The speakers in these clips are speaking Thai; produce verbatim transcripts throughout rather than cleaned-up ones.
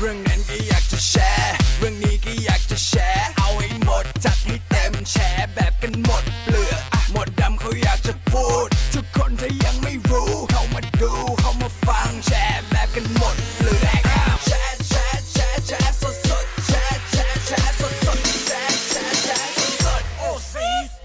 เรื่องนั้นก็อยากจะแชร์เรื่องนี้ก็อยากจะแชร์เอาให้หมดจัดให้เต็มแชร์แบบกันหมดเปลือกหมดดำเขาอยากจะพูดทุกคนถ้ายังไม่รู้เข้ามาดูเข้ามาฟังแชร์แบบกันหมดเปลือกแชร์แชร์แชร์แชร์สดสดแชร์แชร์แชร์สดสดแชร์แชร์แชร์สดสดโอ้ซี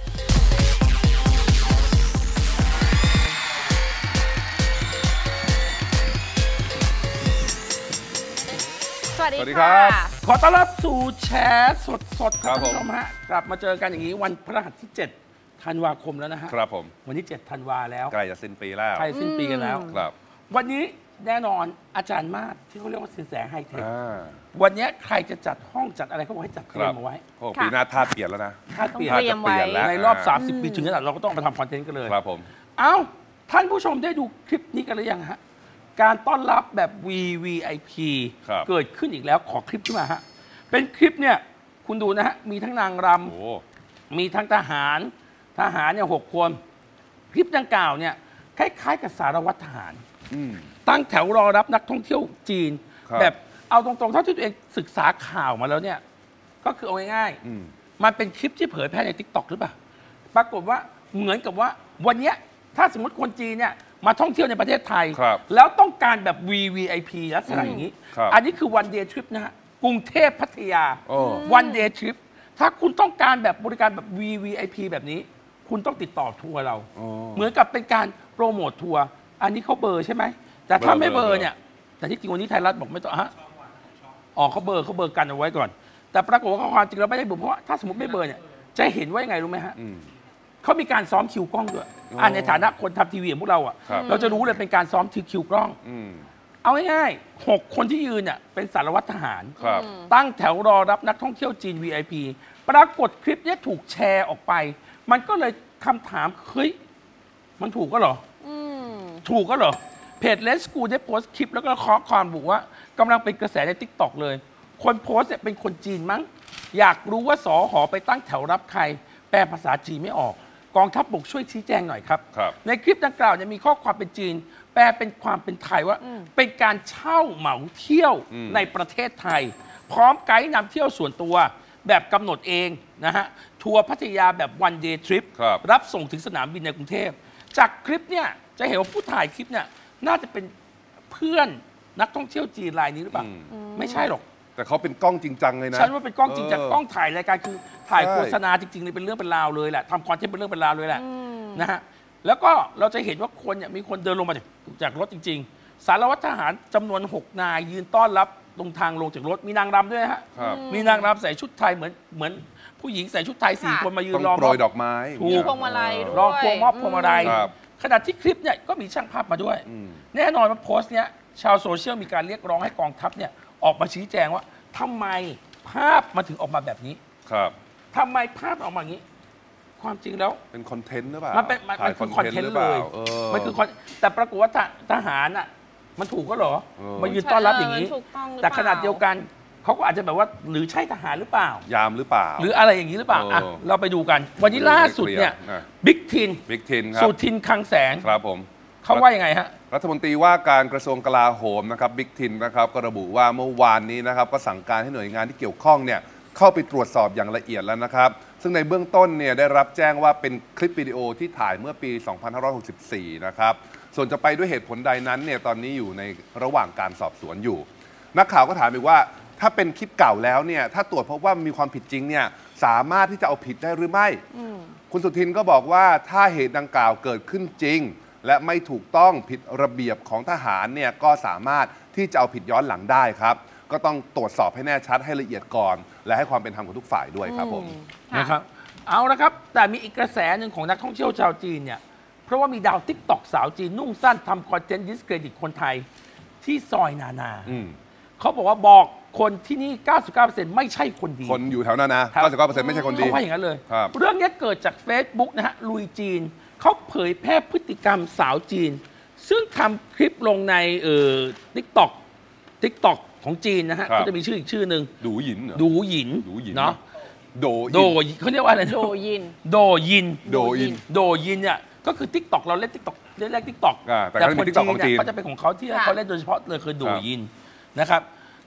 สวัสดีครับขอต้อนรับสู่แชร์สดสดครับท่านผู้ชมฮะกลับมาเจอกันอย่างนี้วันพฤหัสที่เจ็ดธันวาคมแล้วนะฮะครับผมวันที่เจ็ดธันวาแล้วใกล้จะสิ้นปีแล้วใกล้สิ้นปีกันแล้วครับวันนี้แน่นอนอาจารย์มาศที่เขาเรียกว่าสินแสไฮเทคอ่าวันนี้ใครจะจัดห้องจัดอะไรเขาบอกให้จัดเตรียมเอาไว้โอ้ปีหน้าธาตุเปลี่ยนแล้วนะธาตุเปลี่ยนต้องเตรียมไว้ในรอบสามสิบปีถึงขนาดเราก็ต้องมาทำคอนเทนต์กันเลยครับผมเอ้าท่านผู้ชมได้ดูคลิปนี้กันหรือยังฮะการต้อนรับแบบ วี วี ไอ พี เกิดขึ้นอีกแล้วขอคลิปขึ้นมาฮะเป็นคลิปเนี่ยคุณดูนะฮะมีทั้งนางรำมีทั้งทหารทหารเนี่ยหกคนคลิปดังกล่าวเนี่ยคล้ายๆกับสารวัตรทหารตั้งแถวรอรับนักท่องเที่ยวจีนแบบเอาตรงๆเท่าที่ตัวเองศึกษาข่าวมาแล้วเนี่ยก็คือเอาง่ายๆมันเป็นคลิปที่เผยแพร่ใน ติ๊กต็อก หรือเปล่าปรากฏว่าเหมือนกับว่าวันนี้ถ้าสมมติคนจีนเนี่ยมาท่องเที่ยวในประเทศไทยแล้วต้องการแบบ วี วี ไอ พี ลักษณะอย่างนี้อันนี้คือวันเดย์ทริปนะฮะกรุงเทพพัทยาวันเดย์ทริปถ้าคุณต้องการแบบบริการแบบ วี วี ไอ พี แบบนี้คุณต้องติดต่อทัวร์เราเหมือนกับเป็นการโปรโมททัวร์อันนี้เขาเบอร์ใช่ไหมแต่ถ้าไม่เบอร์เนี่ยแต่ที่จริงวันนี้ไทยรัฐบอกไม่ต้องฮะอ๋อเขาเบอร์เขาเบอร์กันเอาไว้ก่อนแต่ปรากฏว่าความจริงเราไม่ได้เบอร์เพราะว่าถ้าสมมติไม่เบอร์เนี่ยจะเห็นว่ายังไงรู้ไหมฮะเขามีการซ้อมคิวกล้องด้วยอ่าในฐานะคนทำทีวีของพวกเราอ่ะเราจะรู้เลยเป็นการซ้อมคิวกล้องเอาง่ายๆหกคนที่ยืนเนี่ยเป็นสารวัตรทหารตั้งแถวรอรับนักท่องเที่ยวจีน วี ไอ พี ปรากฏคลิปนี้ถูกแชร์ออกไปมันก็เลยคำถามเฮ้ยมันถูกก็เหรอถูกก็เหรอเพจเลสกูได้โพสต์คลิปแล้วก็ข้อความบอกว่ากำลังเป็นกระแสใน ติ๊กต็อก เลยคนโพสต์เนี่ยเป็นคนจีนมั้งอยากรู้ว่าสอหอไปตั้งแถวรับใครแปลภาษาจีนไม่ออกกองทัพบกช่วยชี้แจงหน่อยครับในคลิปดังกล่าวเนี่ยมีข้อความเป็นจีนแปลเป็นความเป็นไทยว่าเป็นการเช่าเหมาเที่ยวในประเทศไทยพร้อมไกด์นำเที่ยวส่วนตัวแบบกำหนดเองนะฮะทัวร์พัทยาแบบวันเดย์ทริปรับส่งถึงสนามบินในกรุงเทพจากคลิปเนี่ยจะเห็นว่าผู้ถ่ายคลิปเนี่ยน่าจะเป็นเพื่อนนักท่องเที่ยวจีนรายนี้หรือเปล่าไม่ใช่หรอกแต่เขาเป็นกล้องจริงจังเลยนะฉันว่าเป็นกล้องจริงจังกล้องถ่ายรายการคือถ่ายโฆษณาจริงๆเลยเป็นเรื่องเป็นราวเลยแหละทำคอนเทนต์เป็นเรื่องเป็นราวเลยแหละนะฮะแล้วก็เราจะเห็นว่าคนเนี่ยมีคนเดินลงมาจากจากรถจริงๆสารวัตรทหารจำนวนหกนายยืนต้อนรับตรงทางลงจากรถมีนางรำด้วยฮะมีนางรำใส่ชุดไทยเหมือนเหมือนผู้หญิงใส่ชุดไทยสี่คนมายืนรอโปรยดอกไม้ถูกพวงมาลัยรอพวงมอบพวงมาลัยขณะที่คลิปเนี่ยก็มีช่างภาพมาด้วยแน่นอนว่าโพสต์เนี้ยชาวโซเชียลมีการเรียกร้องให้กองทัพเนี่ยออกมาชี้แจงว่าทำไมภาพมาถึงออกมาแบบนี้ครับทำไมภาพออกมาอย่างนี้ความจริงแล้วเป็นคอนเทนต์หรือเปล่ามันเป็นมันเป็นคอนเทนต์เลยมันคือแต่ปรากฏว่าทหารอ่ะมันถูกก็เหรอมายืนต้อนรับอย่างนี้แต่ขนาดเดียวกันเขาก็อาจจะแบบว่าหรือใช่ทหารหรือเปล่ายามหรือเปล่าหรืออะไรอย่างนี้หรือเปล่าอ่ะเราไปดูกันวันนี้ล่าสุดเนี่ยบิ๊กทินบิ๊กทินครับสุทินคลังแสงครับผมเขาว่ายังไงฮะรัฐมนตรีว่าการกระทรวงกลาโหมนะครับบิ๊กทินนะครับก็ระบุว่าเมื่อวานนี้นะครับก็สั่งการให้หน่วยงานที่เกี่ยวข้องเนี่ยเข้าไปตรวจสอบอย่างละเอียดแล้วนะครับซึ่งในเบื้องต้นเนี่ยได้รับแจ้งว่าเป็นคลิปวิดีโอที่ถ่ายเมื่อปี สองพันห้าร้อยหกสิบสี่ นะครับส่วนจะไปด้วยเหตุผลใดนั้นเนี่ยตอนนี้อยู่ในระหว่างการสอบสวนอยู่นักข่าวก็ถามอีกว่าถ้าเป็นคลิปเก่าแล้วเนี่ยถ้าตรวจพบว่ามีความผิดจริงเนี่ยสามารถที่จะเอาผิดได้หรือไม่คุณสุทินก็บอกว่าถ้าเหตุดังกล่าวเกิดขึ้นจริงและไม่ถูกต้องผิดระเบียบของทหารเนี่ยก็สามารถที่จะเอาผิดย้อนหลังได้ครับก็ต้องตรวจสอบให้แน่ชัดให้ละเอียดก่อนและให้ความเป็นธรรมกับทุกฝ่ายด้วยครับผมนะครับเอาละครับแต่มีอีกกระแสหนึ่งของนักท่องเที่ยวชาวจีนเนี่ยเพราะว่ามีดาวติ๊กต็อกสาวจีนนุ่งสั้นทำคอนเทนต์ดิสเครดิตคนไทยที่ซอยนานาเขาบอกว่าบอกคนที่นี่ เก้าสิบเก้าเปอร์เซ็นต์ ไม่ใช่คนดีคนอยู่แถวนั้นนะ เก้าสิบเก้าเปอร์เซ็นต์ ไม่ใช่คนดีเขาว่าอย่างนั้นเลยเรื่องนี้เกิดจาก Facebook นะฮะลุยจีนเขาเผยแพร่พฤติกรรมสาวจีนซึ่งทำคลิปลงในเอ่อ ติ๊กต็อก ติ๊กต็อก ของจีนนะฮะก็จะมีชื่ออีกชื่อหนึ่งดูหยินดูหยินเนาะโดโดเขาเรียกว่าอะไรโดยินโดยินโดยินโดยินเนี่ยก็คือ ติ๊กต็อก เราเล่น ติ๊กต็อก เล่นแรก ติ๊กต็อกแต่คนจีนเนี่ยก็จะเป็นของเขาที่เขาเล่นโดยเฉพาะเลยคือโดยินนะครับ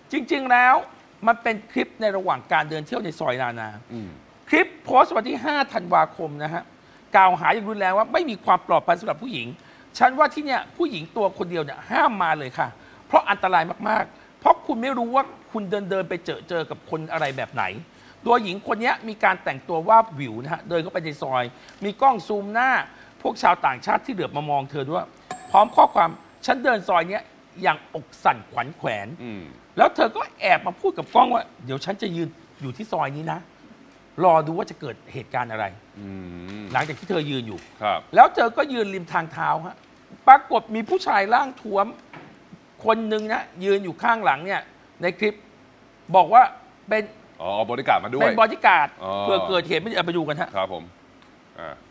จริงๆแล้วมันเป็นคลิปในระหว่างการเดินเที่ยวในซอยนานาคลิปโพสต์วันที่ห้าธันวาคมนะฮะกล่าวหาอย่างรุนแรงว่าไม่มีความปลอดภัยสำหรับผู้หญิงฉันว่าที่เนี่ยผู้หญิงตัวคนเดียวเนี่ยห้ามมาเลยค่ะเพราะอันตรายมากๆเพราะคุณไม่รู้ว่าคุณเดินเดินไปเจอเจอกับคนอะไรแบบไหนตัวหญิงคนนี้มีการแต่งตัวว่าวิวนะฮะเดินเข้าไปในซอยมีกล้องซูมหน้าพวกชาวต่างชาติที่เหลือบมามองเธอด้วยพร้อมข้อความฉันเดินซอยเนี้ยอย่างอกสั่นขวัญแขวนแล้วเธอก็แอบมาพูดกับกล้องว่าเดี๋ยวฉันจะยืนอยู่ที่ซอยนี้นะรอดูว่าจะเกิดเหตุการณ์อะไรหลังจากที่เธอยืนอยู่แล้วเธอก็ยืนริมทางเท้าฮะปรากฏมีผู้ชายร่างท้วมคนหนึ่งนะยืนอยู่ข้างหลังเนี่ยในคลิปบอกว่าเป็นอ๋อบริการมาด้วยเป็นบริการเพื่อเกิดเหตุไม่เอาไปดูกันฮะครับผมอ่า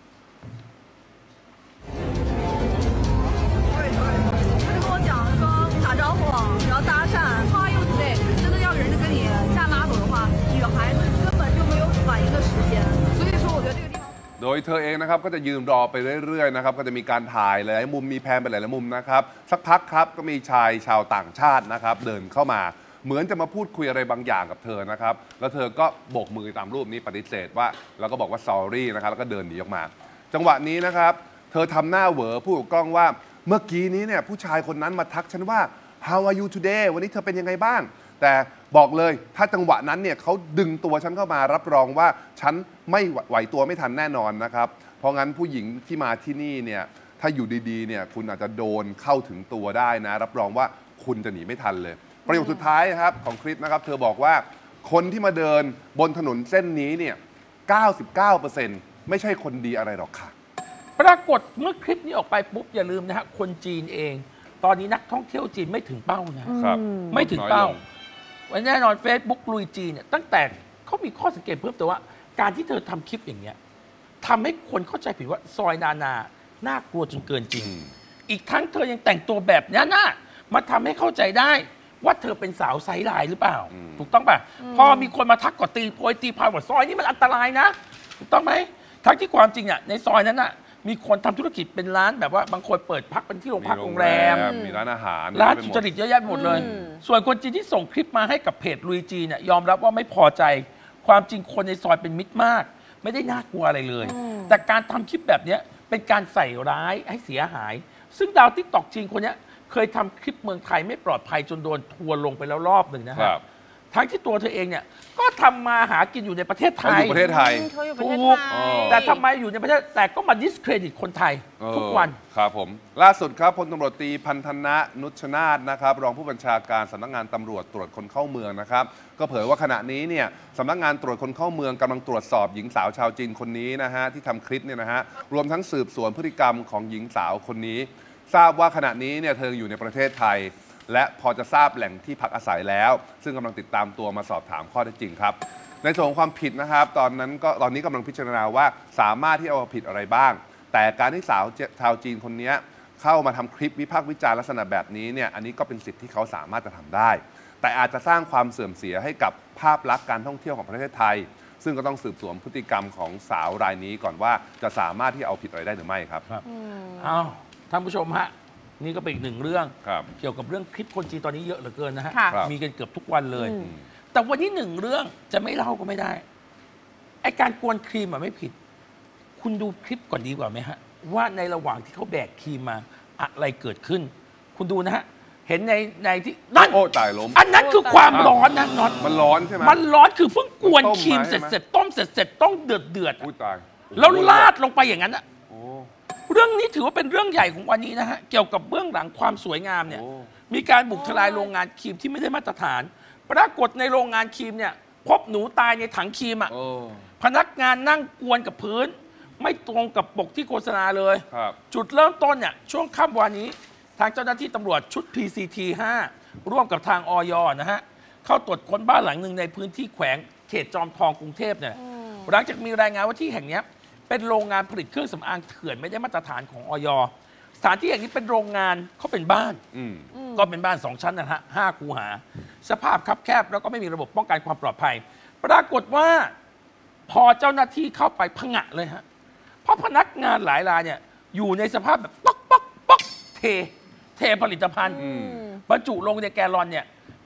โดยเธอเองนะครับก็จะยืนรอไปเรื่อยๆนะครับก็จะมีการถ่ายหลายมุมมีแพนไปหลายมุมนะครับสักพักครับก็มีชายชาวต่างชาตินะครับเดินเข้ามาเหมือนจะมาพูดคุยอะไรบางอย่างกับเธอนะครับแล้วเธอก็โบกมือตามรูปนี้ปฏิเสธว่าแล้วก็บอกว่า sorry นะครับแล้วก็เดินหนีออกมาจังหวะนี้นะครับเธอทำหน้าเหวอพูดกับกล้องว่าเมื่อกี้นี้เนี่ยผู้ชายคนนั้นมาทักฉันว่า how are you today วันนี้เธอเป็นยังไงบ้างแต่บอกเลยถ้าจังหวะนั้นเนี่ยเขาดึงตัวฉันเข้ามารับรองว่าฉันไม่ไหวตัวไม่ทันแน่นอนนะครับเพราะงั้นผู้หญิงที่มาที่นี่เนี่ยถ้าอยู่ดีๆเนี่ยคุณอาจจะโดนเข้าถึงตัวได้นะรับรองว่าคุณจะหนีไม่ทันเลยประโยคสุดท้ายครับของคลิปนะครับเธอบอกว่าคนที่มาเดินบนถนนเส้นนี้เนี่ย เก้าสิบเก้าเปอร์เซ็นต์ ไม่ใช่คนดีอะไรหรอกค่ะปรากฏเมื่อคลิปนี้ออกไปปุ๊บอย่าลืมนะฮะคนจีนเองตอนนี้นักท่องเที่ยวจีนไม่ถึงเป้านะครับไม่ถึงเป้าวันแน่นอน Facebook ลุยจีนเนี่ยตั้งแต่เขามีข้อสังเกตเพิ่มเติมว่าการที่เธอทำคลิปอย่างเงี้ยทำให้คนเข้าใจผิดว่าซอยนานาน่ากลัวจนเกินจริงอีกทั้งเธอยังแต่งตัวแบบนี้น่ะมาทำให้เข้าใจได้ว่าเธอเป็นสาวไซส์ไลน์หรือเปล่าถูกต้องป่ะพอมีคนมาทักก็ตีโพยตีพายว่าซอยนี้มันอันตรายนะถูกต้องไหมทั้งที่ความจริงอ่ะในซอยนั้นน่ะมีคนทำธุรกิจเป็นร้านแบบว่าบางคนเปิดพักเป็นที่โรงพักโรงแรมมีร้านอาหารร้านสุจริตเยอะแยะหมดเลยส่วนคนจีนที่ส่งคลิปมาให้กับเพจลุยจีเนี่ยยอมรับว่าไม่พอใจความจริงคนในซอยเป็นมิตรมากไม่ได้น่ากลัวอะไรเลยแต่การทำคลิปแบบนี้เป็นการใส่ร้ายให้เสียหายซึ่งดาวติ๊กต็อกจีนคนนี้เคยทำคลิปเมืองไทยไม่ปลอดภัยจนโดนทัวร์ลงไปแล้วรอบหนึ่งนะครับทั้งที่ตัวเธอเองเนี่ยก็ทำมาหากินอยู่ในประเทศไทยอยู่ประเทศไทยถูกแต่ทำไมอยู่ในประเทศแต่ก็มาดิสเครดิตคนไทยทุกวันครับผมล่าสุดครับพลตำรวจตรีพันธนะนุชนาธนะครับรองผู้บัญชาการสำนักงานตำรวจตรวจคนเข้าเมืองนะครับก็เผยว่าขณะนี้เนี่ยสำนักงานตรวจคนเข้าเมืองกำลังตรวจสอบหญิงสาวชาวจีนคนนี้นะฮะที่ทำคลิปเนี่ยนะฮะรวมทั้งสืบสวนพฤติกรรมของหญิงสาวคนนี้ทราบว่าขณะนี้เนี่ยเธออยู่ในประเทศไทยและพอจะทราบแหล่งที่พักอาศัยแล้วซึ่งกำลังติดตามตัวมาสอบถามข้อเท็จจริงครับในส่วนของความผิดนะครับตอนนั้นก็ตอนนี้กำลังพิจารณาว่าสามารถที่เอาผิดอะไรบ้างแต่การที่สาวชาวจีนคนนี้เข้ามาทำคลิปวิพากษ์วิจารณ์ลักษณะแบบนี้เนี่ยอันนี้ก็เป็นสิทธิ์ที่เขาสามารถจะทำได้แต่อาจจะสร้างความเสื่อมเสียให้กับภาพลักษณ์การท่องเที่ยวของประเทศไทยซึ่งก็ต้องสืบสวนพฤติกรรมของสาวรายนี้ก่อนว่าจะสามารถที่เอาผิดอะไรได้หรือไม่ครับอ้าวท่านผู้ชมฮะนี่ก็เป็นอีกหนึ่งเรื่องเกี่ยวกับเรื่องคลิปคนจีนตอนนี้เยอะเหลือเกินนะฮะมีกันเกือบทุกวันเลยแต่วันนี้หนึ่งเรื่องจะไม่เล่าก็ไม่ได้ไอการกวนครีมอะไม่ผิดคุณดูคลิปก่อนดีกว่าไหมฮะว่าในระหว่างที่เขาแบกครีมมาอะไรเกิดขึ้นคุณดูนะฮะเห็นในในที่นั่นโอ้ตายล้มอันนั้นคือความร้อนนะน็อตมันร้อนใช่ไหมมันร้อนคือเพิ่งกวนครีมเสร็จเสร็จต้มเสร็จเสร็จต้องเดือดเดือดแล้วลาดลงไปอย่างนั้นอะเรื่องนี้ถือว่าเป็นเรื่องใหญ่ของวันนี้นะฮะเกี่ยวกับเบื้องหลังความสวยงามเนี่ยมีการบุกทลายโรงงานครีมที่ไม่ได้มาตรฐานปรากฏในโรงงานครีมเนี่ยพบหนูตายในถังครีมอ่ะพนักงานนั่งกวนกับพื้นไม่ตรงกับปกที่โฆษณาเลยจุดเริ่มต้นเนี่ยช่วงค่ำวันนี้ทางเจ้าหน้าที่ตำรวจชุด พี ซี ที ห้า ร่วมกับทางอย.นะฮะเข้าตรวจค้นบ้านหลังหนึ่งในพื้นที่แขวงเขตจอมทองกรุงเทพเนี่ยหลังจากมีรายงานว่าที่แห่งนี้เป็นโรงงานผลิตเครื่องสำอางเถื่อนไม่ได้มาตรฐานของอย.สถานที่อย่างนี้เป็นโรงงานเขาเป็นบ้านก็เป็นบ้านสองชั้นนะฮะห้าคูหาสภาพคับแคบแล้วก็ไม่มีระบบป้องกันความปลอดภัยปรากฏว่าพอเจ้าหน้าที่เข้าไปผงะเลยฮะเพราะพนักงานหลายรายเนี่ยอยู่ในสภาพแบบป๊อกป๊อกป๊อกเทเทผลิตภัณฑ์บรรจุลงในแกลลอนเนี่ย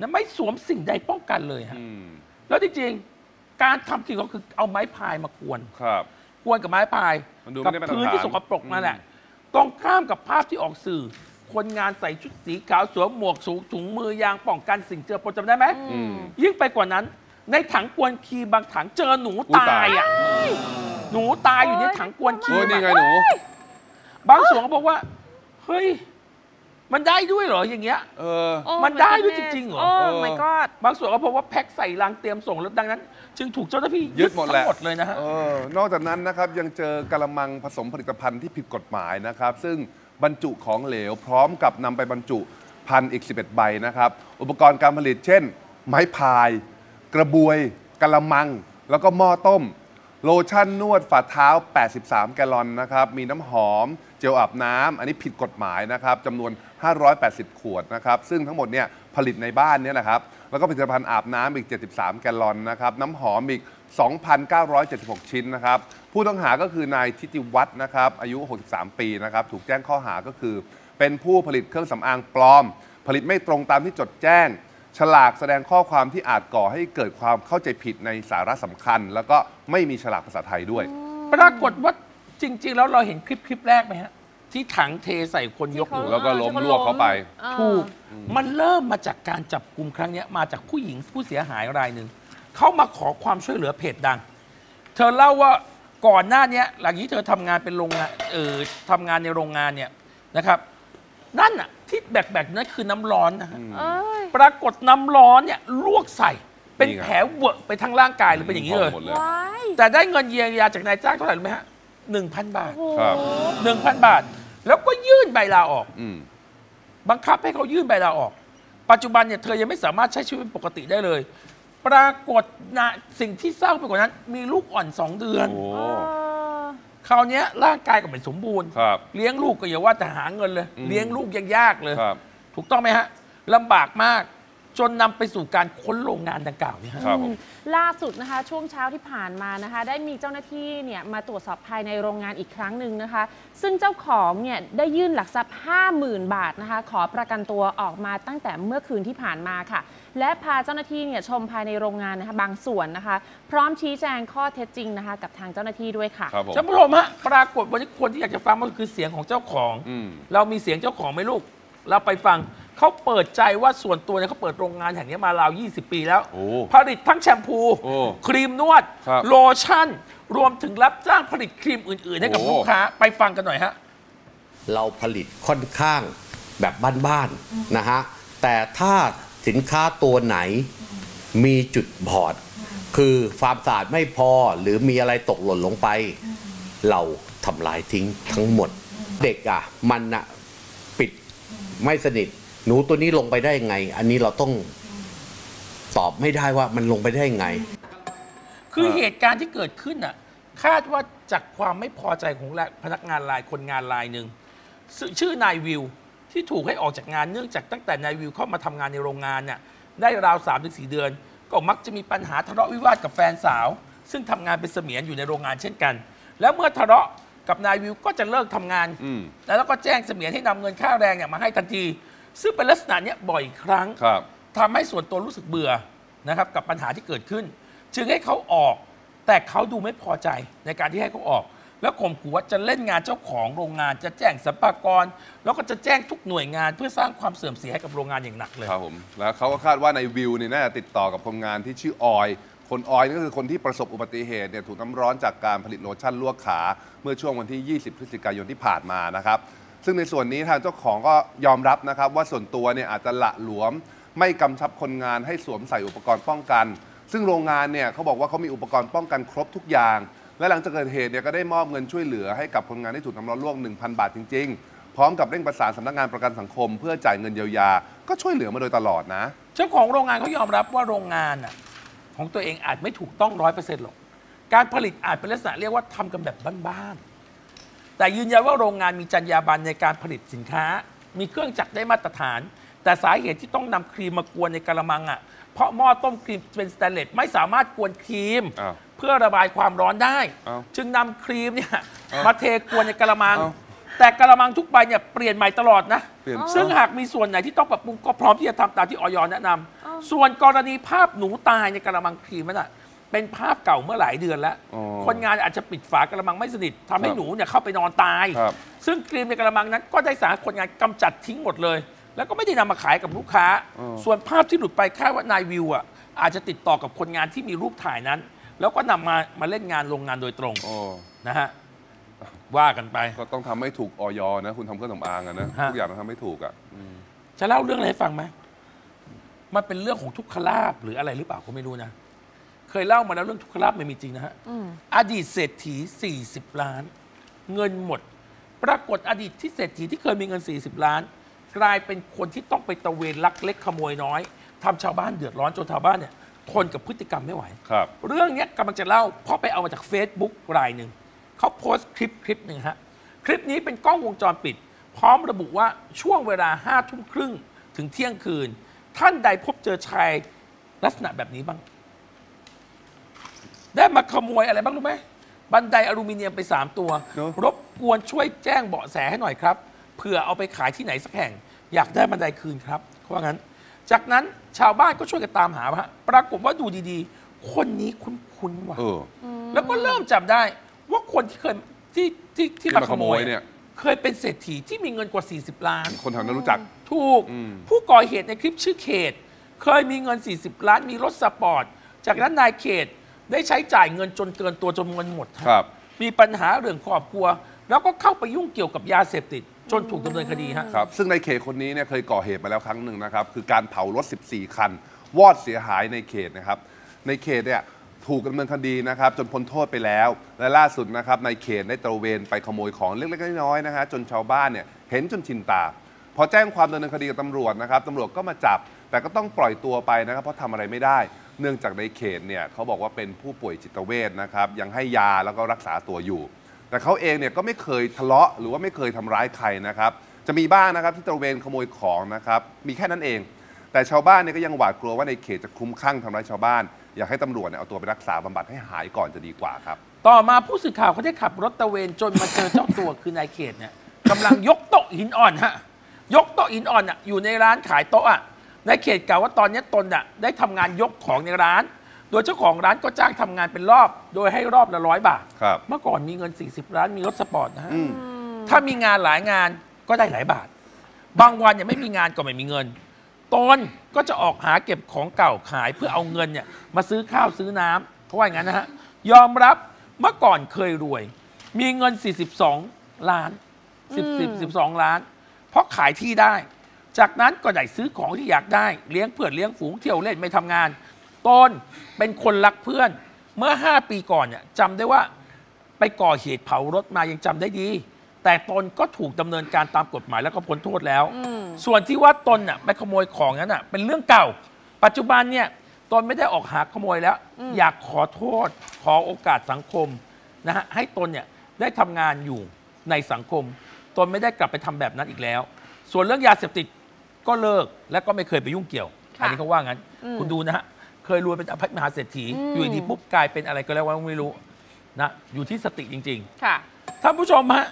นะไม่สวมสิ่งใดป้องกันเลยฮะแล้วจริงๆการทำกินก็คือเอาไม้พายมากวนครับกวนกับไม้พายกับพื้นที่สกปรกนั่นแหละตรงข้ามกับภาพที่ออกสื่อคนงานใส่ชุดสีขาวสวมหมวกสูงถุงมือยางป้องกันสิ่งเจือปนจำได้ไหมยิ่งไปกว่านั้นในถังกวนคีบางถังเจอหนูตายอ่ะหนูตายอยู่ในถังกวนคีนี่ไงหนูบางส่วนเขาบอกว่าเฮ้ยมันได้ด้วยเหรออย่างเงี้ยเออมันได้ด้วยจริงๆเหรอโอ้ my god บางส่วนก็พบว่าแพ็คใส่ลังเตรียมส่งแล้วดังนั้นจึงถูกเจ้าหน้าที่ยึดหมดแหละหมดเลยนะฮะนอกจากนั้นนะครับยังเจอกะละมังผสมผลิตภัณฑ์ที่ผิดกฎหมายนะครับซึ่งบรรจุของเหลวพร้อมกับนำไปบรรจุพันอีกสิบเอ็ดใบนะครับอุปกรณ์การผลิตเช่นไม้พายกระบวยกะละมังแล้วก็หม้อต้มโลชั่นนวดฝ่าเท้าแปดสิบสามแกลลอนนะครับมีน้ำหอมเจลอาบน้ำอันนี้ผิดกฎหมายนะครับจำนวนห้าร้อยแปดสิบขวดนะครับซึ่งทั้งหมดเนี่ยผลิตในบ้านเนี่ยนะครับแล้วก็ผลิตภัณฑ์อาบน้ำอีกเจ็ดสิบสามแกลลอนนะครับน้ำหอมอีก สองพันเก้าร้อยเจ็ดสิบหก ชิ้นนะครับผู้ต้องหาก็คือนายทิติวัฒน์นะครับอายุหกสิบสามปีนะครับถูกแจ้งข้อหาก็คือเป็นผู้ผลิตเครื่องสำอางปลอมผลิตไม่ตรงตามที่จดแจ้งฉลากแสดงข้อความที่อาจก่อให้เกิดความเข้าใจผิดในสาระสำคัญแล้วก็ไม่มีฉลากภาษาไทยด้วยปรากฏว่าจริงๆแล้วเราเห็นคลิปคลิปแรกไหมฮะที่ถังเทใส่คนยกอยู่แล้วก็ล้มลวกเข้าไปถูกมันเริ่มมาจากการจับกลุ่มครั้งนี้มาจากผู้หญิงผู้เสียหายรายหนึ่งเขามาขอความช่วยเหลือเพจดังเธอเล่าว่าก่อนหน้านี้หลังนี้เธอทำงานเป็นโรงงานเออทำงานในโรงงานเนี่ยนะครับนั่นน่ะที่แบกๆนั่นคือน้ำร้อนนะฮะปรากฏน้ำร้อนเนี่ยลวกใส่เป็นแผลเวอะไปทั้งร่างกายเลยเป็นอย่างนี้เลยแต่ได้เงินเยียวยาจากนายจ้างเท่าไหร่รู้ไหมฮะหนึ่งพันบาทหนึ่งพันบาทแล้วก็ยื่นใบลาออกบังคับให้เขายื่นใบลาออกปัจจุบันเนี่ยเธอยังไม่สามารถใช้ชีวิตปกติได้เลยปรากฏนะสิ่งที่เศร้าไปกว่านั้นมีลูกอ่อนสองเดือนคราวนี้ร่างกายก็ไม่สมบูรณ์เลี้ยงลูกก็อย่าว่าแต่หาเงินเลยเลี้ยงลูกยังยากเลยถูกต้องไหมฮะลำบากมากจนนำไปสู่การค้นโรงงานดังกล่าวนี่ฮะล่าสุดนะคะช่วงเช้าที่ผ่านมานะคะได้มีเจ้าหน้าที่เนี่ยมาตรวจสอบภายในโรงงานอีกครั้งหนึ่งนะคะซึ่งเจ้าของเนี่ยได้ยื่นหลักทรัพย์ ห้าหมื่น บาทนะคะขอประกันตัวออกมาตั้งแต่เมื่อคืนที่ผ่านมาค่ะและพาเจ้าหน้าที่เนี่ยชมภายในโรงงานนะคะบางส่วนนะคะพร้อมชี้แจงข้อเท็จจริงนะคะกับทางเจ้าหน้าที่ด้วยค่ะท่านผู้ชมฮะปรากฏวันนี้คนที่อยากจะฟังมันคือเสียงของเจ้าของเรามีเสียงเจ้าของไหมลูกเราไปฟังเขาเปิดใจว่าส่วนตัวเนี่ยเขาเปิดโรงงานแห่งนี้มาราวยี่สิบปีแล้วผลิตทั้งแชมพูครีมนวดโลชั่นรวมถึงรับจ้างผลิตครีมอื่นๆให้กับลูกค้าไปฟังกันหน่อยฮะเราผลิตค่อนข้างแบบบ้านๆนะฮะแต่ถ้าสินค้าตัวไหนมีจุดบอดคือความสะอาดไม่พอหรือมีอะไรตกหล่นลงไปเราทำลายทิ้งทั้งหมดเด็กอ่ะมันอ่ะปิดไม่สนิทหนูตัวนี้ลงไปได้ยังไงอันนี้เราต้องตอบไม่ได้ว่ามันลงไปได้ยังไงคือเหตุการณ์ที่เกิดขึ้นน่ะคาดว่าจากความไม่พอใจของพนักงานรายคนงานรายหนึ่งชื่อนายวิวที่ถูกให้ออกจากงานเนื่องจากตั้งแต่นายวิวเข้ามาทำงานในโรงงานเนี่ยได้ราว สามถึงสี่ เดือนก็มักจะมีปัญหาทะเลาะวิวาทกับแฟนสาวซึ่งทำงานเป็นเสมียนอยู่ในโรงงานเช่นกันแล้วเมื่อทะเลาะกับนายวิวก็จะเลิกทำงานแล้วก็แจ้งเสมียนให้นำเงินค่าแรงเนี่ยมาให้ทันทีซึ่งเป็นลักษณะนี้บ่อยครั้งทำให้ส่วนตัวรู้สึกเบื่อนะครับกับปัญหาที่เกิดขึ้นจึงให้เขาออกแต่เขาดูไม่พอใจในการที่ให้เขาออกแล้วข่มขู่ว่าจะเล่นงานเจ้าของโรงงานจะแจ้งสรรพากรแล้วก็จะแจ้งทุกหน่วยงานเพื่อสร้างความเสื่อมเสียให้กับโรงงานอย่างหนักเลยครับผมแล้วเขาก็คาดว่าในวิวนี่น่าจะติดต่อกับคนงานที่ชื่อออยคนออยนี่ก็คือคนที่ประสบอุบัติเหตุเนี่ยถูกน้ำร้อนจากการผลิตโลชั่นลวกขาเมื่อช่วงวันที่ยี่สิบพฤศจิกายนที่ผ่านมานะครับซึ่งในส่วนนี้ทางเจ้าของก็ยอมรับนะครับว่าส่วนตัวเนี่ยอาจจะละหลวมไม่กำชับคนงานให้สวมใส่อุปกรณ์ป้องกันซึ่งโรงงานเนี่ยเขาบอกว่าเขามีอุปกรณ์ป้องกันครบทุกอย่างและหลังจากเกิดเหตุเนี่ยก็ได้มอบเงินช่วยเหลือให้กับคนงานที่ถูกน้ำร้อนลวก หนึ่งพัน บาทจริงๆพร้อมกับเร่งประสานสำนักงานประกันสังคมเพื่อจ่ายเงินเยียวยาก็ช่วยเหลือมาโดยตลอดนะเจ้าของโรงงานเขายอมรับว่าโรงงานอ่ะของตัวเองอาจไม่ถูกต้อง ร้อยเปอร์เซ็นต์ หรอกการผลิตอาจเป็นลักษณะเรียกว่าทำกันแบบบ้านๆแต่ยืนยันว่าโรงงานมีจรรยาบรรณในการผลิตสินค้ามีเครื่องจักรได้มาตรฐานแต่สาเหตุที่ต้องนำครีมมากวนในกระมังอ่ะเพราะหม้อต้มครีมเป็นสแตนเลสไม่สามารถกวนครีมเพื่อระบายความร้อนได้จึงนำครีมเนี่ยมาเทกวนในกระมังแต่กระมังทุกใบเนี่ยเปลี่ยนใหม่ตลอดนะซึ่งหากมีส่วนไหนที่ต้องปรับปรุงก็พร้อมที่จะทำตามที่อย.แนะนส่วนกรณีภาพหนูตายในกระมังครีมนั่นน่ะเป็นภาพเก่าเมื่อหลายเดือนแล้วคนงานอาจจะปิดฝากระมังไม่สนิททำให้หนูเนี่ยเข้าไปนอนตายซึ่งครีมในกระมังนั้นก็ได้สารคนงานกำจัดทิ้งหมดเลยแล้วก็ไม่ได้นำมาขายกับลูกค้าส่วนภาพที่หลุดไปคาดว่านายวิวอ่ะอาจจะติดต่อกับคนงานที่มีรูปถ่ายนั้นแล้วก็นำมามาเล่นงานโรงงานโดยตรงนะฮะว่ากันไปก็ต้องทำให้ถูกออยนะคุณทำเครื่องสำอางอะนะทุกอย่างต้องทำให้ถูกอ่ะจะเล่าเรื่องอะไรให้ฟังไหมมันเป็นเรื่องของทุกขลาภหรืออะไรหรือเปล่าก็ไม่รู้นะเคยเล่ามาแล้วเรื่องทุกขลาภไม่มีจริงนะฮะอดีตเศรษฐีสี่สิบล้านเงินหมดปรากฏอดีตที่เศรษฐีที่เคยมีเงินสี่สิบล้านกลายเป็นคนที่ต้องไปตะเวนลักเล็กขโมยน้อยทำชาวบ้านเดือดร้อนจนชาวบ้านเนี่ยทนกับพฤติกรรมไม่ไหวครับเรื่องนี้กำลังจะเล่าเพราะไปเอามาจาก Facebook รายหนึ่งเขาโพสต์คลิปคลิปหนึ่งฮะคลิปนี้เป็นกล้องวงจรปิดพร้อมระบุว่าช่วงเวลาห้าทุ่มครึ่งถึงเที่ยงคืนท่านใดพบเจอชายลักษณะแบบนี้บ้างได้มาขโมยอะไรบ้างรู้ไหมบันไดอลูมิเนียมไปสามตัว no. รบกวนช่วยแจ้งเบาะแสให้หน่อยครับเผื่อเอาไปขายที่ไหนสักแห่งอยากได้บันไดคืนครับเพราะงั้นจากนั้นชาวบ้านก็ช่วยกันตามหาว่าปรากฏว่าดูดีๆคนนี้คุ้นๆว่ะแล้วก็เริ่มจำได้ว่าคนที่เคยที่ที่ที่มาขโมยเนี่ยเคยเป็นเศรษฐีที่มีเงินกว่าสี่สิบล้านคนแถวนั้นรู้จักถูกผู้ก่อเหตุในคลิปชื่อเขตเคยมีเงินสี่สิบล้านมีรถสปอร์ตจากนั้นนายเขตได้ใช้จ่ายเงินจนเกินตัวจนเงินหมดครับมีปัญหาเรื่องครอบครัวแล้วก็เข้าไปยุ่งเกี่ยวกับยาเสพติดจนถูกดำเนินคดีฮะครับซึ่งนายเขตคนนี้เนี่ยเคยก่อเหตุมาแล้วครั้งหนึ่งนะครับคือการเผารถสิบสี่คันวอดเสียหายในเขตนะครับในเขตเนี่ยถูกดำเนินคดีนะครับจนพ้นโทษไปแล้วและล่าสุดนะครับนายเขตได้ตระเวนไปขโมยของเล็กๆน้อยๆนะฮะจนชาวบ้านเนี่ยเห็นจนชินตาพอแจ้งความดำเนินคดีกับตำรวจนะครับตำรวจก็มาจับแต่ก็ต้องปล่อยตัวไปนะครับเพราะทำอะไรไม่ได้เนื่องจากในเขตเนี่ยเขาบอกว่าเป็นผู้ป่วยจิตเวชนะครับยังให้ยาแล้วก็รักษาตัวอยู่แต่เขาเองเนี่ยก็ไม่เคยทะเลาะหรือว่าไม่เคยทำร้ายใครนะครับจะมีบ้างนะครับที่ตระเวนขโมยของนะครับมีแค่นั้นเองแต่ชาวบ้านเนี่ยก็ยังหวาดกลัวว่าในเขตจะคลุ้มคลั่งทำร้ายชาวบ้านอยากให้ตำรวจเนี่ยเอาตัวไปรักษาบำบัดให้หายก่อนจะดีกว่าครับต่อมาผู้สื่อข่าวเขาได้ขับรถตระเวนจนมาเจอเจ้าตัวคือนายเขตเนี่ยกำลังยกโต๊ะหินอ่อนฮะยกโต๊ะหินอ่อนอ่ะอยู่ในร้านขายโต๊ะอ่ะนายเขตกล่าวว่าตอนนี้ตนอ่ะได้ทำงานยกของในร้านโดยเจ้าของร้านก็จ้างทำงานเป็นรอบโดยให้รอบละร้อยบาทเมื่อก่อนมีเงินสี่สิบล้านมีรถสปอร์ตนะฮะถ้ามีงานหลายงานก็ได้หลายบาทบางวันเนี่ยไม่มีงานก็ไม่มีเงินตนก็จะออกหาเก็บของเก่าขายเพื่อเอาเงินเนี่ยมาซื้อข้าวซื้อน้ำเพราะว่าอย่างนั้นนะฮะยอมรับเมื่อก่อนเคยรวยมีเงินสี่สิบสองล้านสิบ สิบ สิบสองล้านเพราะขายที่ได้จากนั้นก็ได้ซื้อของที่อยากได้เลี้ยงเพื่อนเลี้ยงฝูงเที่ยวเล่นไม่ทำงานตนเป็นคนรักเพื่อนเมื่อห้าปีก่อนเนี่ยจำได้ว่าไปก่อเหตุเผารถมายังจำได้ดีแต่ตนก็ถูกดำเนินการตามกฎหมายแล้วก็พ้นโทษแล้วส่วนที่ว่าตนน่ะไปขโมยของนั้นน่ะเป็นเรื่องเก่าปัจจุบันเนี่ยตนไม่ได้ออกหาขโมยแล้วอยากขอโทษขอโอกาสสังคมนะฮะให้ตนเนี่ยได้ทำงานอยู่ในสังคมตนไม่ได้กลับไปทำแบบนั้นอีกแล้วส่วนเรื่องยาเสพติดก็เลิกและก็ไม่เคยไปยุ่งเกี่ยวอันนี้เขาว่างั้นคุณดูนะฮะเคยรวยเป็นอภิมหาเศรษฐีอยู่ดีปุ๊บกลายเป็นอะไรก็แล้วว่าไม่รู้นะอยู่ที่สติจริงๆค่ะท่านผู้ชมฮะ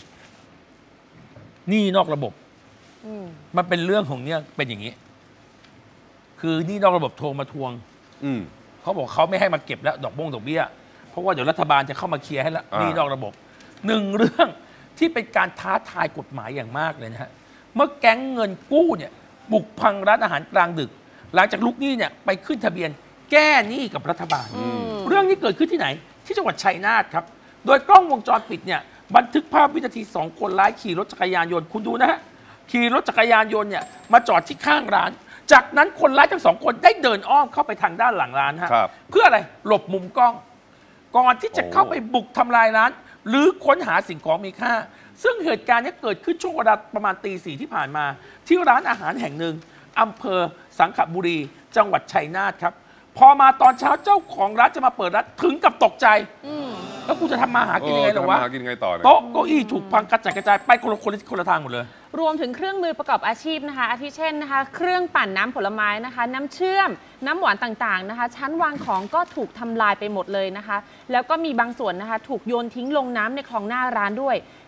หนี้นอกระบบมันเป็นเรื่องของเนี่ยเป็นอย่างนี้คือหนี้นอกระบบโทรมาทวงเขาบอกเขาไม่ให้มาเก็บแล้วดอกบ้งดอกเบี้ยเพราะว่าเดี๋ยวรัฐบาลจะเข้ามาเคลียร์ให้แล้วหนี้นอกระบบหนึ่งเรื่องที่เป็นการท้าทายกฎหมายอย่างมากเลยนะฮะเมื่อแก๊งเงินกู้เนี่ยบุกพังร้านอาหารกลางดึกหลังจากลูกหนี้เนี่ยไปขึ้นทะเบียนแก้หนี้กับรัฐบาลเรื่องนี้เกิดขึ้นที่ไหนที่จังหวัดชัยนาทครับโดยกล้องวงจรปิดเนี่ยบันทึกภาพวินาทีสองคนร้ายขี่รถจักรยานยนต์คุณดูนะฮะขี่รถจักรยานยนต์เนี่ยมาจอดที่ข้างร้านจากนั้นคนร้ายทั้งสองคนได้เดินอ้อมเข้าไปทางด้านหลังร้านฮะเพื่ออะไรหลบมุมกล้องก่อนที่จะเข้าไปบุกทำลายร้านหรือค้นหาสิ่งของมีค่าซึ่งเหตุการณ์นี้เกิดขึ้นช่วงเวลาประมาณตีสี่ที่ผ่านมาที่ร้านอาหารแห่งหนึ่งอำเภอสังขบุรีจังหวัดชัยนาทครับพอมาตอนเช้าเจ้าของร้านจะมาเปิดร้านถึงกับตกใจแล้วกูจะทำมาหากินยังไงหรอวะโต๊ะเก้าอี้ถูกพังกระจัดกระจายไปคนละคนละคนละทางหมดเลยรวมถึงเครื่องมือประกอบอาชีพนะคะอาทิเช่นนะคะเครื่องปั่นน้ำผลไม้นะคะน้ำเชื่อมน้ำหวานต่างๆนะคะชั้นวางของก็ถูกทำลายไปหมดเลยนะคะแล้วก็มีบางส่วนนะคะถูกโยนทิ้งลงน้ำในคลองหน้าร้านด้วย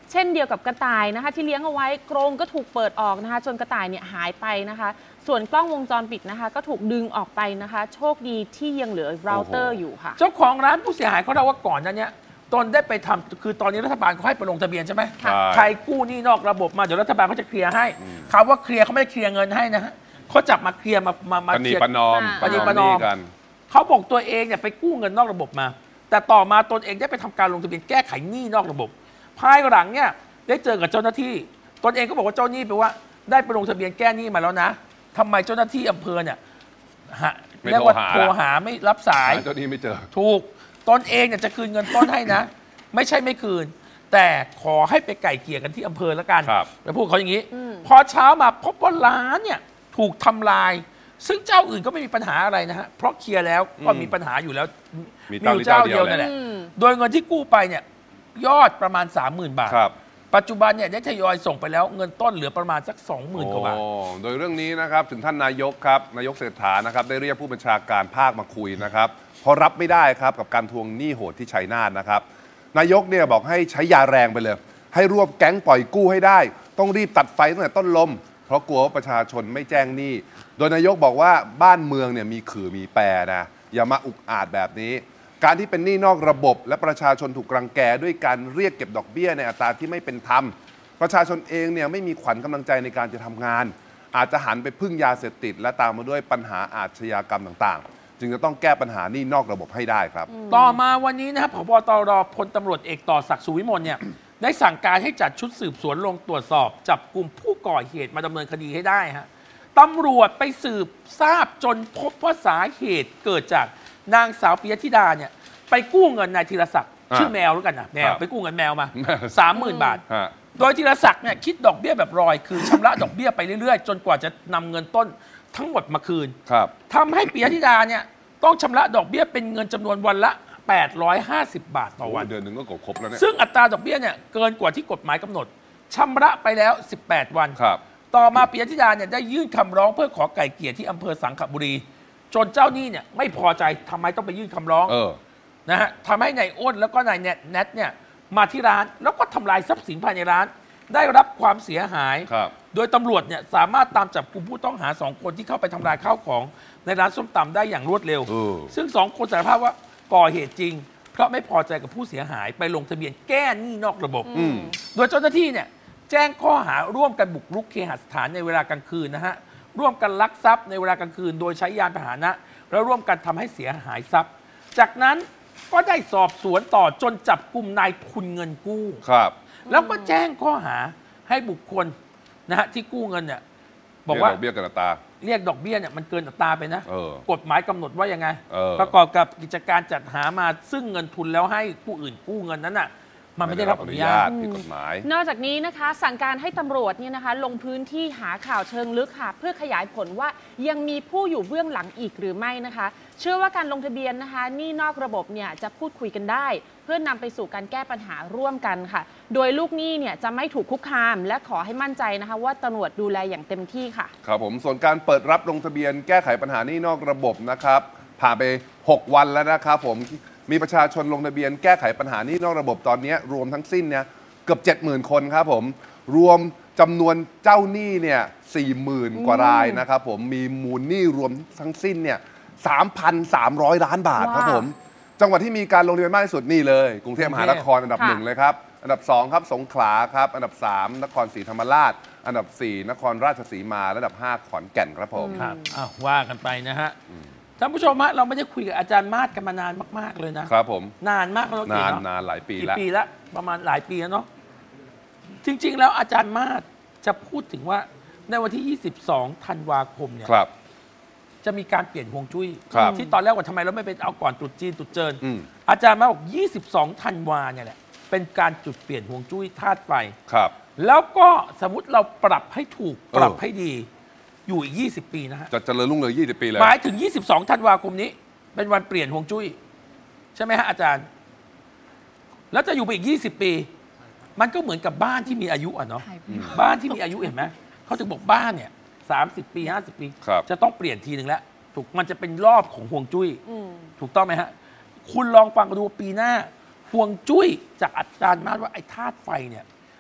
เช่นเดียวกับกระต่ายนะคะที่เลี้ยงเอาไว้กรงก็ถูกเปิดออกนะคะจนกระต่ายเนี่ยหายไปนะคะส่วนกล้องวงจรปิดนะคะก็ถูกดึงออกไปนะคะโชคดีที่ยังเหลือเราเตอร์อยู่ค่ะเจ้าของร้านผู้เสียหายเขาเล่าว่าก่อนนั้นเนี่ยตนได้ไปทำคือตอนนี้รัฐบาลเขาให้ไปลงทะเบียนใช่ไหมใครกู้หนี้นอกระบบมาเดี๋ยวรัฐบาลเขาจะเคลียร์ให้คำว่าเคลียร์เขาไม่ได้เคลียร์เงินให้นะฮะเขาจับมาเคลียร์มามามาปณีประนอมปณีประนอมกันเขาบอกตัวเองเนี่ยไปกู้เงินนอกระบบมาแต่ต่อมาตนเองได้ไปทำการลงทะเบียนแก้ไขหนี้นอกระบบภายหลังเนี่ยได้เจอกับเจ้าหน้าที่ตนเองก็บอกว่าเจ้าหนี้แปลว่าได้ไปลงทะเบียนแก้หนี้มาแล้วนะทำไมเจ้าหน้าที่อำเภอเนี่ยเรียกว่าโทรหาไม่รับสายเจ้าหนี้ไม่เจอถูกตนเองเนี่ยจะคืนเงินต้นให้นะไม่ใช่ไม่คืนแต่ขอให้ไปไก่เกลี่ยกันที่อำเภอแล้วกันแล้วพูดเขาอย่างนี้พอเช้ามาพบว่าร้านเนี่ยถูกทำลายซึ่งเจ้าอื่นก็ไม่มีปัญหาอะไรนะฮะเพราะเคลียร์แล้วก็มีปัญหาอยู่แล้วมีเจ้าเดียวนั่นแหละโดยเงินที่กู้ไปเนี่ยยอดประมาณ สามหมื่น บาทปัจจุบันเนี่ยได้ทยอยส่งไปแล้วเงินต้นเหลือประมาณสัก สองหมื่น กว่าบาทโดยเรื่องนี้นะครับถึงท่านนายกครับนายกเศรษฐานะครับได้เรียกผู้บัญชาการภาคมาคุยนะครับเพราะรับไม่ได้ครับกับการทวงหนี้โหดที่ชัยนาทนะครับนายกเนี่ยบอกให้ใช้ยาแรงไปเลยให้รวบแก๊งปล่อยกู้ให้ได้ต้องรีบตัดไฟตั้งแต่ต้นลมเพราะกลัวว่าประชาชนไม่แจ้งหนี้โดยนายกบอกว่าบ้านเมืองเนี่ยมีขื่อมีแปรนะอย่ามาอุกอาจแบบนี้การที่เป็นหนี้นอกระบบและประชาชนถูกรังแกด้วยการเรียกเก็บดอกเบี้ยในอัตราที่ไม่เป็นธรรมประชาชนเองเนี่ยไม่มีขวัญกำลังใจในการจะทำงานอาจจะหันไปพึ่งยาเสพติดและตามมาด้วยปัญหาอาชญากรรมต่างๆจึงจะต้องแก้ปัญหาหนี้นอกระบบให้ได้ครับต่อมาวันนี้นะครับผบ.ตร.พลตำรวจเอกต่อศักดิ์สุวิมลเนี่ยได้สั่งการให้จัดชุดสืบสวนลงตรวจสอบจับกลุ่มผู้ก่อเหตุมาดำเนินคดีให้ได้ฮะตำรวจไปสืบทราบจนพบว่าสาเหตุเกิดจากนางสาวปิยธิดาเนี่ยไปกู้เงินนายธีรศักดิ์ชื่อแมวแล้วกันนะแมวไปกู้เงินแมวมา สามหมื่น บาทโดยธีรศักดิ์เนี่ยคิดดอกเบี้ยแบบรอยคือชำระดอกเบี้ยไปเรื่อยๆจนกว่าจะนำเงินต้นทั้งหมดมาคืนทำให้ปิยธิดาเนี่ยต้องชำระดอกเบี้ยเป็นเงินจำนวนวันละแปดร้อยห้าสิบบาทต่อวันเดือนหนึ่งก็ครบแล้วเนี่ยซึ่งอัตราดอกเบี้ยเนี่ยเกินกว่าที่กฎหมายกำหนดชำระไปแล้วสิบแปดวันต่อมาปิยธิดาเนี่ยได้ยื่นคำร้องเพื่อขอไก่เกลี่ยที่อำเภอสังขบุรีจนเจ้าหนี้เนี่ยไม่พอใจทำไมต้องไปยื่นคำร้องนะฮะทำให้นายอ้นแล้วก็นายแนทเนี่ยมาที่ร้านแล้วก็ทำลายทรัพย์สินภายในร้านได้รับความเสียหายโดยตำรวจเนี่ยสามารถตามจับกลุ่มผู้ต้องหาสองคนที่เข้าไปทำลายข้าวของในร้านส้มตำได้อย่างรวดเร็วซึ่งสองคนสารภาพว่าก่อเหตุจริงเพราะไม่พอใจกับผู้เสียหายไปลงทะเบียนแก้หนี้นอกระบบโดยเจ้าหน้าที่เนี่ยแจ้งข้อหาร่วมกันบุกรุกเคหสถานในเวลากลางคืนนะฮะร่วมกันลักทรัพย์ในเวลากลางคืนโดยใช้ยานพาหนะแล้วร่วมกันทำให้เสียหายทรัพย์จากนั้นก็ได้สอบสวนต่อจนจับกลุ่มนายทุนเงินกู้ครับแล้วก็แจ้งข้อหาให้บุคคลนะฮะที่กู้เงินเนี่ยบอกว่าดอกเบี้ยเกินอัตราเรียกดอกเบี้ยเนี่ยมันเกินอัตราไปนะกฎหมายกำหนดว่ายังไงประกอบกับกิจการจัดหามาซึ่งเงินทุนแล้วให้ผู้อื่นกู้เงินนั้นน่ะมันไม่ได้รับอนุญาตผิดกฎหมายนอกจากนี้นะคะสั่งการให้ตำรวจเนี่ยนะคะลงพื้นที่หาข่าวเชิงลึกค่ะเพื่อขยายผลว่ายังมีผู้อยู่เบื้องหลังอีกหรือไม่นะคะเชื่อว่าการลงทะเบียนนะคะหนี้นอกระบบเนี่ยจะพูดคุยกันได้เพื่อนำไปสู่การแก้ปัญหาร่วมกันค่ะโดยลูกหนี้เนี่ยจะไม่ถูกคุกคามและขอให้มั่นใจนะคะว่าตำรวจดูแลอย่างเต็มที่ค่ะครับผมส่วนการเปิดรับลงทะเบียนแก้ไขปัญหาหนี้นอกระบบนะครับผ่านไปหกวันแล้วนะครับผมมีประชาชนลงทะเบียนแก้ไขปัญหาหนี้นอกระบบตอนนี้รวมทั้งสิ้นเนี่ยเกือบ เจ็ดหมื่น คนครับผมรวมจำนวนเจ้าหนี้เนี่ย สี่หมื่น กว่ารายนะครับผมมีมูลหนี้รวมทั้งสิ้นเนี่ย สามพันสามร้อย ล้านบาทครับผมจังหวัดที่มีการลงทะเบียนมากที่สุดนี่เลยกรุงเทพมหานครอันดับหนึ่งเลยครับอันดับสองครับสงขลาครับอันดับสามนครศรีธรรมราชอันดับสี่นครราชสีมาและอันดับห้าขอนแก่นครับผมครับอ้าวว่ากันไปนะฮะท่านผู้ชมฮะเราไม่ได้คุยกับอาจารย์มาศกันมานานมากๆเลยนะครับผมนานมากแล้วนานนานหลายปีแล้วปีแล้วประมาณหลายปีแล้วเนาะจริงๆแล้วอาจารย์มาศจะพูดถึงว่าในวันที่ยี่สิบสองธันวาคมเนี่ยจะมีการเปลี่ยนฮวงจุ้ยที่ตอนแรกว่าทำไมเราไม่ไปเอาก่อนตรุษจีนตรุษเจิญอาจารย์มาบอกยี่สิบสองธันวาเนี่ยแหละเป็นการจุดเปลี่ยนฮวงจุ้ยธาตุไฟแล้วก็สมมติเราปรับให้ถูกปรับให้ดีอยู่อีกยี่สิบปีนะฮะจะเจริญรุ่งเรืองยี่สิบปีเลยหมายถึงยี่สิบสองธันวาคมนี้เป็นวันเปลี่ยนฮวงจุ้ยใช่ไหมฮะอาจารย์แล้วจะอยู่ไปอีกยี่สิบปีมันก็เหมือนกับบ้านที่มีอายุอ่ะเนาะบ้านที่มีอายุเห็นไหมเขาถึงบอกบ้านเนี่ยสามสิบปีห้าสิบปีจะต้องเปลี่ยนทีหนึ่งแล้วถูกมันจะเป็นรอบของฮวงจุ้ยถูกต้องไหมฮะคุณลองฟังดูปีหน้าฮวงจุ้ยจากอาจารย์มาว่าไอ้ธาตุไฟเนี่ย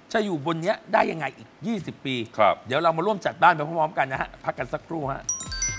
จะอยู่บนเนี้ยได้ยังไงอีกยี่สิบปีครับเดี๋ยวเรามาร่วมจัดบ้านไปพร้อมๆกันนะฮะพักกันสักครู่ฮะ